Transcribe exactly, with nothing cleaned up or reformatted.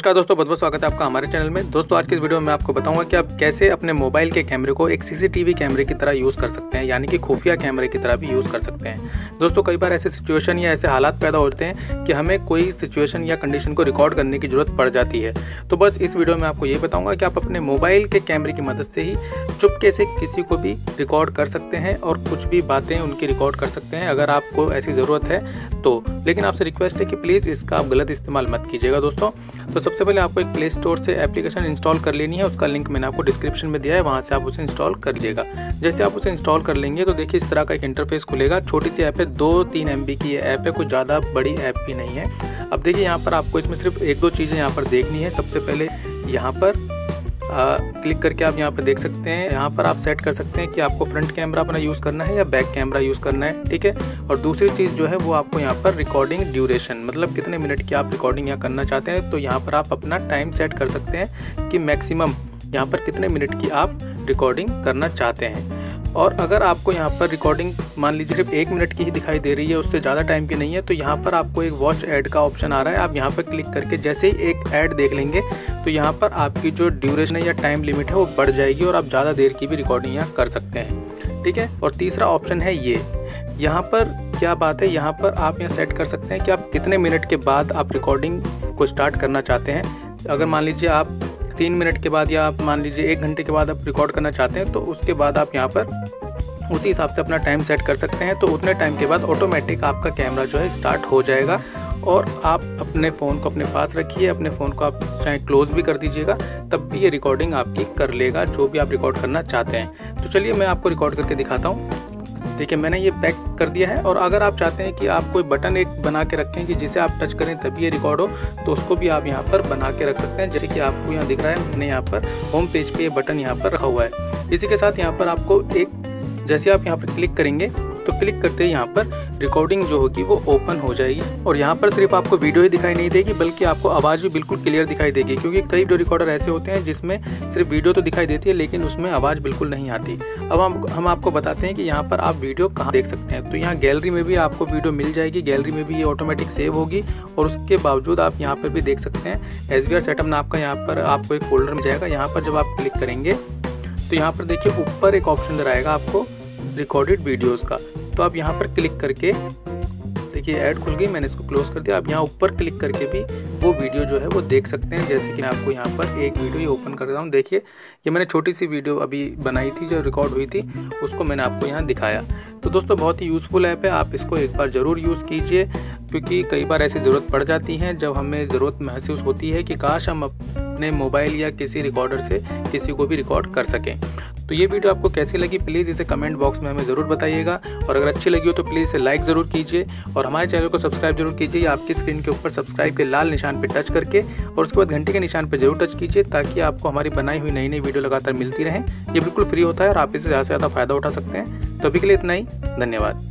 नमस्कार दोस्तों, बहुत बहुत स्वागत है आपका हमारे चैनल में। दोस्तों आज की इस वीडियो में मैं आपको बताऊंगा कि आप कैसे अपने मोबाइल के कैमरे को एक सीसीटीवी कैमरे की तरह यूज़ कर सकते हैं, यानी कि खुफिया कैमरे की तरह भी यूज़ कर सकते हैं। दोस्तों कई बार ऐसे सिचुएशन या ऐसे हालात पैदा होते हैं कि हमें कोई सिचुएशन या कंडीशन को रिकॉर्ड करने की ज़रूरत पड़ जाती है। तो बस इस वीडियो में आपको ये बताऊँगा कि आप अपने मोबाइल के कैमरे की मदद से ही चुपके से किसी को भी रिकॉर्ड कर सकते हैं और कुछ भी बातें उनकी रिकॉर्ड कर सकते हैं अगर आपको ऐसी ज़रूरत है तो। लेकिन आपसे रिक्वेस्ट है कि प्लीज़ इसका आप गलत इस्तेमाल मत कीजिएगा दोस्तों। तो सबसे पहले आपको एक प्ले स्टोर से एप्लीकेशन इंस्टॉल कर लेनी है, उसका लिंक मैंने आपको डिस्क्रिप्शन में दिया है, वहाँ से आप उसे इंस्टॉल कर लीजिएगा। जैसे आप उसे इंस्टॉल कर लेंगे तो देखिए इस तरह का एक इंटरफेस खुलेगा। छोटी सी ऐप है, दो तीन एम बी की ऐप है, कुछ ज़्यादा बड़ी ऐप भी नहीं है। अब देखिए यहाँ पर आपको इसमें सिर्फ एक दो चीज़ें यहाँ पर देखनी है। सबसे पहले यहाँ पर आ, क्लिक करके आप यहाँ पर देख सकते हैं, यहाँ पर आप सेट कर सकते हैं कि आपको फ्रंट कैमरा अपना यूज़ करना है या बैक कैमरा यूज़ करना है, ठीक है। और दूसरी चीज़ जो है वो आपको यहाँ पर रिकॉर्डिंग ड्यूरेशन, मतलब कितने मिनट की आप रिकॉर्डिंग यहाँ करना चाहते हैं, तो यहाँ पर आप अपना टाइम सेट कर सकते हैं कि मैक्सिमम यहाँ पर कितने मिनट की आप रिकॉर्डिंग करना चाहते हैं। और अगर आपको यहाँ पर रिकॉर्डिंग मान लीजिए सिर्फ एक मिनट की ही दिखाई दे रही है, उससे ज़्यादा टाइम की नहीं है, तो यहाँ पर आपको एक वॉच ऐड का ऑप्शन आ रहा है। आप यहाँ पर क्लिक करके जैसे ही एक ऐड देख लेंगे तो यहाँ पर आपकी जो ड्यूरेशन है या टाइम लिमिट है वो बढ़ जाएगी और आप ज़्यादा देर की भी रिकॉर्डिंग यहाँ कर सकते हैं, ठीक है। और तीसरा ऑप्शन है ये, यहाँ पर क्या बात है, यहाँ पर आप यहाँ सेट कर सकते हैं कि आप कितने मिनट के बाद आप रिकॉर्डिंग को स्टार्ट करना चाहते हैं। अगर मान लीजिए आप तीन मिनट के बाद या आप मान लीजिए एक घंटे के बाद आप रिकॉर्ड करना चाहते हैं तो उसके बाद आप यहाँ पर उसी हिसाब से अपना टाइम सेट कर सकते हैं। तो उतने टाइम के बाद ऑटोमेटिक आपका कैमरा जो है स्टार्ट हो जाएगा और आप अपने फ़ोन को अपने पास रखिए, अपने फ़ोन को आप चाहे क्लोज़ भी कर दीजिएगा, तब भी ये रिकॉर्डिंग आपकी कर लेगा जो भी आप रिकॉर्ड करना चाहते हैं। तो चलिए मैं आपको रिकॉर्ड करके दिखाता हूँ। देखिए मैंने ये बैक कर दिया है। और अगर आप चाहते हैं कि आप कोई बटन एक बना के रखें कि जिसे आप टच करें तभी ये रिकॉर्ड हो, तो उसको भी आप यहाँ पर बना के रख सकते हैं। जैसे कि आपको यहाँ दिख रहा है, मैंने यहाँ पर होम पेज पे ये बटन यहाँ पर रखा हुआ है। इसी के साथ यहाँ पर आपको एक, जैसे आप यहाँ पर क्लिक करेंगे तो क्लिक करते ही यहाँ पर रिकॉर्डिंग जो होगी वो ओपन हो जाएगी। और यहाँ पर सिर्फ आपको वीडियो ही दिखाई नहीं देगी बल्कि आपको आवाज़ भी बिल्कुल क्लियर दिखाई देगी, क्योंकि कई वीडियो रिकॉर्डर ऐसे होते हैं जिसमें सिर्फ वीडियो तो दिखाई देती है लेकिन उसमें आवाज़ बिल्कुल नहीं आती। अब हम हम आपको बताते हैं कि यहाँ पर आप वीडियो कहाँ देख सकते हैं। तो यहाँ गैलरी में भी आपको वीडियो मिल जाएगी, गैलरी में भी ये ऑटोमेटिक सेव होगी और उसके बावजूद आप यहाँ पर भी देख सकते हैं। एस वी आर सेटअप नाम का यहाँ पर आपको एक फोल्डर मिल जाएगा। यहाँ पर जब आप क्लिक करेंगे तो यहाँ पर देखिए ऊपर एक ऑप्शन नजर आएगा आपको रिकॉर्डेड वीडियोस का। तो आप यहाँ पर क्लिक करके देखिए ऐड खुल गई, मैंने इसको क्लोज कर दिया। आप यहाँ ऊपर क्लिक करके भी वो वीडियो जो है वो देख सकते हैं। जैसे कि मैं आपको यहाँ पर एक वीडियो ही ओपन कर रहा हूँ। देखिए ये मैंने छोटी सी वीडियो अभी बनाई थी जो रिकॉर्ड हुई थी, उसको मैंने आपको यहाँ दिखाया। तो दोस्तों बहुत ही यूज़फुल ऐप है, आप इसको एक बार ज़रूर यूज़ कीजिए, क्योंकि कई बार ऐसी ज़रूरत पड़ जाती है जब हमें ज़रूरत महसूस होती है कि काश हम अपने मोबाइल या किसी रिकॉर्डर से किसी को भी रिकॉर्ड कर सकें। तो ये वीडियो आपको कैसी लगी प्लीज़ इसे कमेंट बॉक्स में हमें ज़रूर बताइएगा। और अगर अच्छी लगी हो तो प्लीज़ इसे लाइक ज़रूर कीजिए और हमारे चैनल को सब्सक्राइब जरूर कीजिए। आपकी स्क्रीन के ऊपर सब्सक्राइब के लाल निशान पर टच करके और उसके बाद घंटे के निशान पर जरूर टच कीजिए, ताकि आपको हमारी बनाई हुई नई नई वीडियो लगातार मिलती रहें। ये बिल्कुल फ्री होता है और आप इसे ज़्यादा से ज़्यादा फ़ायदा उठा सकते हैं। तो अभी के लिए इतना ही, धन्यवाद।